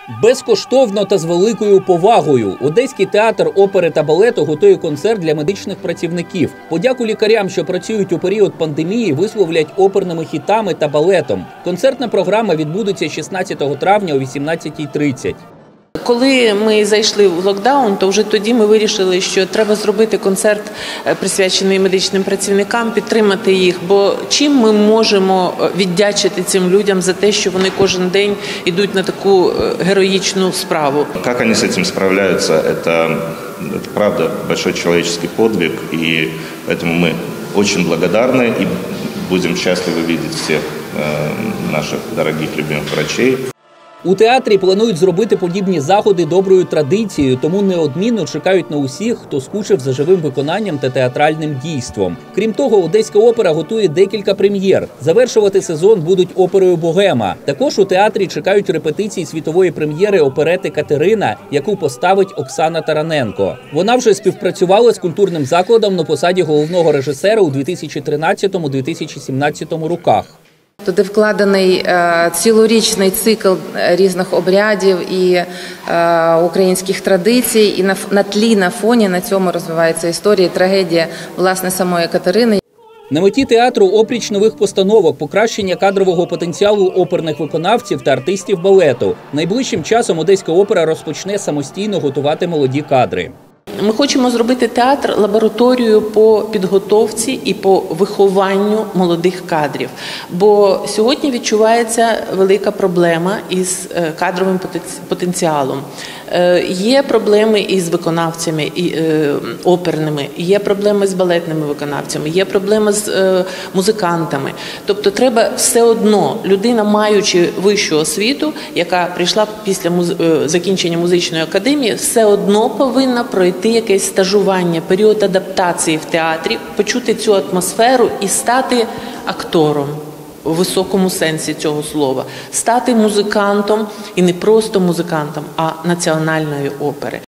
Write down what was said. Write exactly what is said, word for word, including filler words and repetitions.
Безкоштовно та з великою повагою Одеський театр опери та балету готує концерт для медичних працівників. Подяку лікарям, що працюють у період пандемії, висловлять оперними хітами та балетом. Концертна програма відбудеться шістнадцятого травня о вісімнадцятій тридцять. Коли ми зайшли в локдаун, то вже тоді ми вирішили, що треба зробити концерт, присвячений медичним працівникам, підтримати їх, бо чим ми можемо віддячити цим людям за те, що вони кожен день йдуть на таку героїчну справу. Как они с этим справляются, это, это правда большой человеческий подвиг, и поэтому мы очень благодарны и будем счастливы видеть всех э, наших дорогих любимых врачей. У театрі планують зробити подібні заходи доброю традицією, тому неодмінно чекають на усіх, хто скучив за живим виконанням та театральним дійством. Крім того, Одеська опера готує декілька прем'єр. Завершувати сезон будуть оперою «Богема». Також у театрі чекають репетиції світової прем'єри оперети «Катерина», яку поставить Оксана Тараненко. Вона вже співпрацювала з культурним закладом на посаді головного режисера у дві тисячі тринадцятому - дві тисячі сімнадцятому роках. Туди вкладений е, цілорічний цикл різних обрядів і е, українських традицій, і на, на тлі, на фоні на цьому розвивається історія і трагедія, власне, самої Катерини. На меті театру опріч нових постановок, покращення кадрового потенціалу оперних виконавців та артистів балету. Найближчим часом Одеська опера розпочне самостійно готувати молоді кадри. Ми хочемо зробити театр лабораторією по підготовці і по вихованню молодих кадрів. Бо сьогодні відчувається велика проблема із кадровим потенціалом. Є проблеми із виконавцями оперними, є проблеми з балетними виконавцями, є проблеми з музикантами. Тобто треба все одно, людина, маючи вищу освіту, яка прийшла після закінчення музичної академії, все одно повинна пройти якесь стажування, період адаптації в театрі, почути цю атмосферу і стати актором у високому сенсі цього слова, стати музикантом, і не просто музикантом, а національної опери.